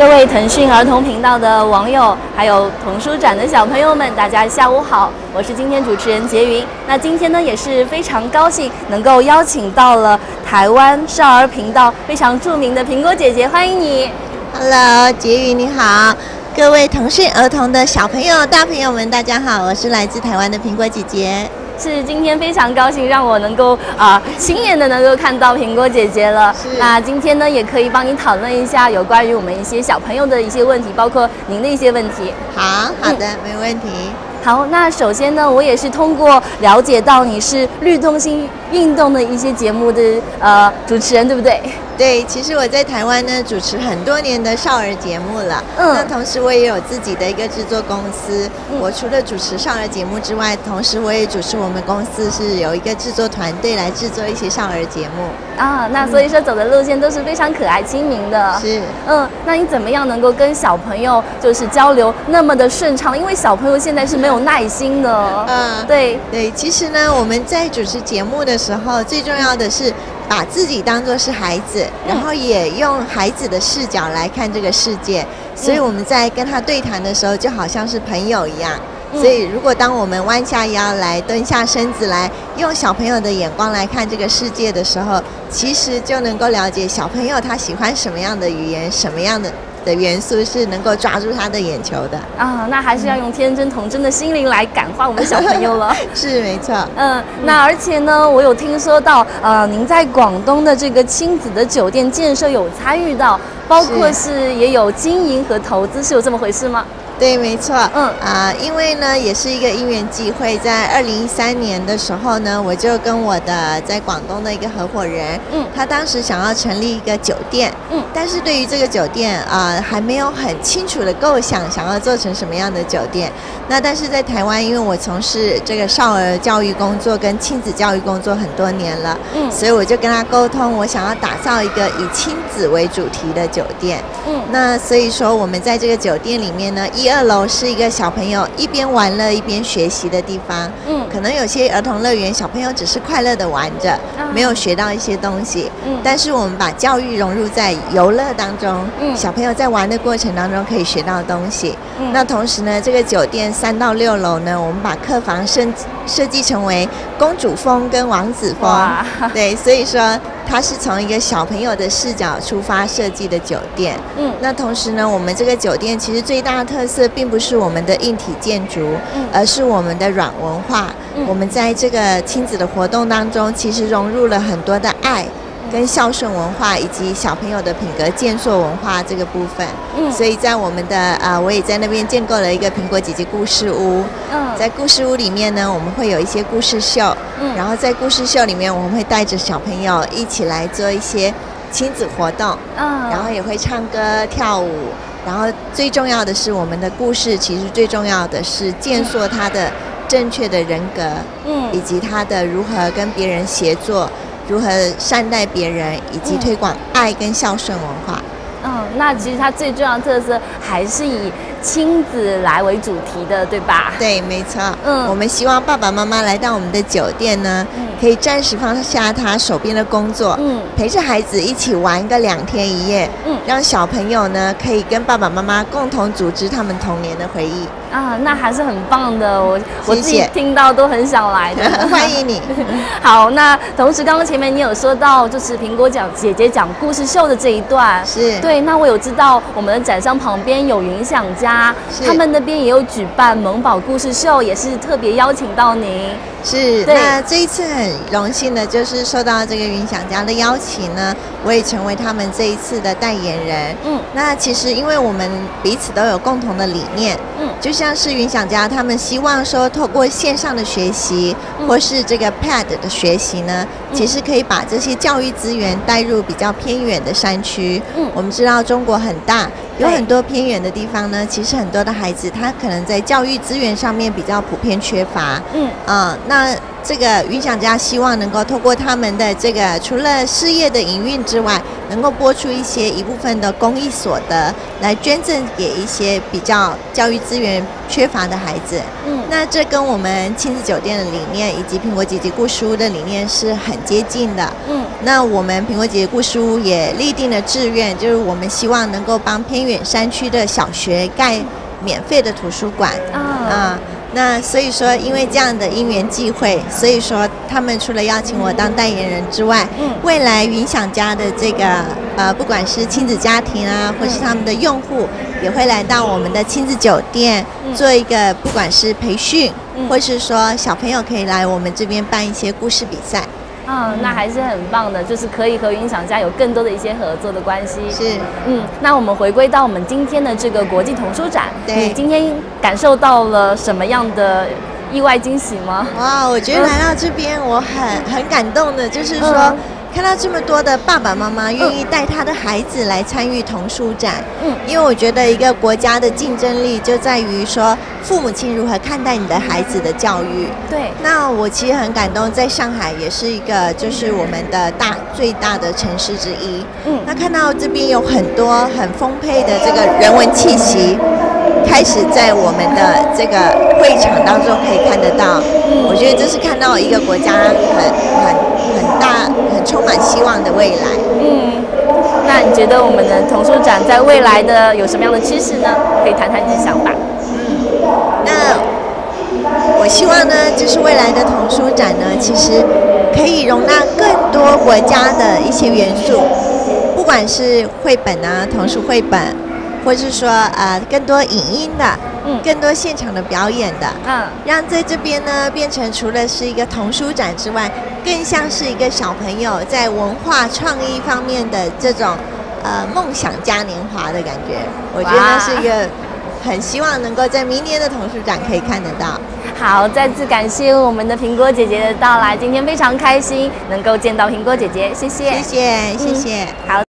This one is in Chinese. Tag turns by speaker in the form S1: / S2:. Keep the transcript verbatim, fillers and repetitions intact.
S1: 各位腾讯儿童频道的网友，还有童书展的小朋友们，大家下午好，我是今天主持人杰云。那今天呢也是非常高兴能够邀请到了台湾少儿频道非常著名的苹果姐姐，欢迎你。
S2: Hello， 杰云你好，各位腾讯儿童的小朋友、大朋友们，大家好，我是来自台湾的苹果姐姐。
S1: 是今天非常高兴让我能够啊、呃、亲眼的能够看到苹果姐姐了。那今天呢也可以帮你讨论一下有关于我们一些小朋友的一些问题，包括您的一些问题。
S2: 好好的、嗯、没问题。
S1: 好，那首先呢，我也是通过了解到你是律动性运动的一些节目的呃主持人，对不对？
S2: 对，其实我在台湾呢主持很多年的少儿节目了，嗯，那同时我也有自己的一个制作公司，嗯、我除了主持少儿节目之外，同时我也主持我们公司是有一个制作团队来制作一些少儿节目
S1: 啊，那所以说走的路线都是非常可爱亲民的，
S2: 是，
S1: 嗯，那你怎么样能够跟小朋友就是交流那么的顺畅？因为小朋友现在是没有耐心的，嗯，对
S2: 对，其实呢，我们在主持节目的时候，最重要的是把自己当作是孩子，然后也用孩子的视角来看这个世界，所以我们在跟他对谈的时候就好像是朋友一样。所以如果当我们弯下腰来，蹲下身子来，用小朋友的眼光来看这个世界的时候，其实就能够了解小朋友他喜欢什么样的语言，什么样的的元素是能够抓住他的眼球的
S1: 啊，那还是要用天真童真的心灵来感化我们小朋友了。
S2: 是没错，
S1: 嗯，那而且呢，我有听说到，呃，您在广东的这个亲子的酒店建设有参与到，包括是也有经营和投资，是有这么回事吗？
S2: 对，没错，嗯啊、呃，因为呢，也是一个因缘际会，在二零一三年的时候呢，我就跟我的在广东的一个合伙人，嗯，他当时想要成立一个酒店，嗯，但是对于这个酒店啊、呃，还没有很清楚的构想，想要做成什么样的酒店。那但是在台湾，因为我从事这个少儿教育工作跟亲子教育工作很多年了，嗯，所以我就跟他沟通，我想要打造一个以亲子为主题的酒店，嗯，那所以说我们在这个酒店里面呢，一二楼是一个小朋友一边玩乐一边学习的地方，嗯，可能有些儿童乐园小朋友只是快乐的玩着，嗯、没有学到一些东西，嗯，但是我们把教育融入在游乐当中，嗯，小朋友在玩的过程当中可以学到东西，嗯，那同时呢，这个酒店三到六楼呢，我们把客房设设计成为公主风跟王子风，对，所以说它是从一个小朋友的视角出发设计的酒店，嗯，那同时呢，我们这个酒店其实最大的特色并不是我们的硬体建筑，嗯，而是我们的软文化，嗯，我们在这个亲子的活动当中，其实融入了很多的爱跟孝顺文化以及小朋友的品格建设文化这个部分，嗯，所以在我们的啊、呃，我也在那边建构了一个苹果姐姐故事屋，嗯，在故事屋里面呢，我们会有一些故事秀，嗯，然后在故事秀里面，我们会带着小朋友一起来做一些亲子活动，嗯，然后也会唱歌跳舞，然后最重要的是，我们的故事其实最重要的是建设他的正确的人格，嗯，以及他的如何跟别人协作。如何善待别人，以及推广爱跟孝顺文化。
S1: 嗯，那其实它最重要的特色还是以亲子来为主题的，对吧？
S2: 对，没错。嗯，我们希望爸爸妈妈来到我们的酒店呢，嗯，可以暂时放下他手边的工作，嗯，陪着孩子一起玩个两天一夜，嗯，让小朋友呢可以跟爸爸妈妈共同组织他们童年的回忆。
S1: 啊，那还是很棒的，我我自己听到都很想来的。
S2: 欢迎你。
S1: 好，那同时刚刚前面你有说到，就是苹果讲姐姐讲故事秀的这一段，
S2: 是
S1: 对。那我有知道我们的展商旁边有云想家，他们那边也有举办萌宝故事秀，也是特别邀请到您。
S2: 是，那这一次很荣幸的就是受到这个云想家的邀请呢，我也成为他们这一次的代言人。嗯，那其实因为我们彼此都有共同的理念，嗯，就像是云想家他们希望说透过线上的学习，嗯，或是这个 P A D 的学习呢，嗯，其实可以把这些教育资源带入比较偏远的山区。嗯，我们知道中国很大，有很多偏远的地方呢，其实很多的孩子他可能在教育资源上面比较普遍缺乏。嗯，啊、呃。 那这个云想家希望能够透过他们的这个除了事业的营运之外，能够拨出一些一部分的公益所得来捐赠给一些比较教育资源缺乏的孩子。嗯，那这跟我们亲子酒店的理念以及苹果姐姐故事屋的理念是很接近的。嗯，那我们苹果姐姐故事屋也立定了志愿，就是我们希望能够帮偏远山区的小学盖免费的图书馆。啊、哦。那所以说，因为这样的因缘际会，所以说他们除了邀请我当代言人之外，嗯，未来云想家的这个呃，不管是亲子家庭啊，或是他们的用户，也会来到我们的亲子酒店，嗯，做一个不管是培训，嗯，或是说小朋友可以来我们这边办一些故事比赛。
S1: 嗯，那还是很棒的，就是可以和云想家有更多的一些合作的关系。
S2: 是，
S1: 嗯，那我们回归到我们今天的这个国际童书展，
S2: 对，
S1: 你今天感受到了什么样的意外惊喜吗？
S2: 哇，我觉得来到这边我很很感动的，就是说。嗯，看到这么多的爸爸妈妈愿意带他的孩子来参与童书展，嗯，因为我觉得一个国家的竞争力就在于说父母亲如何看待你的孩子的教育。
S1: 对，
S2: 那我其实很感动，在上海也是一个就是我们的大最大的城市之一，嗯，那看到这边有很多很丰沛的这个人文气息，开始在我们的这个会场当中可以看得到，嗯，我觉得这是看到一个国家很很很大很充满希望的未来。
S1: 嗯，那你觉得我们的童书展在未来的有什么样的趋势呢？可以谈谈你的想法。
S2: 嗯，那我希望呢，就是未来的童书展呢，其实可以容纳更多国家的一些元素，不管是绘本啊，童书绘本，或是说呃更多影音的，嗯，更多现场的表演的，嗯，让在这边呢变成除了是一个童书展之外，更像是一个小朋友在文化创意方面的这种呃梦想嘉年华的感觉。我觉得是一个很希望能够在明年的童书展可以看得到。
S1: 好，再次感谢我们的苹果姐姐的到来，今天非常开心能够见到苹果姐姐，谢谢，
S2: 谢谢，谢谢，
S1: 嗯，好。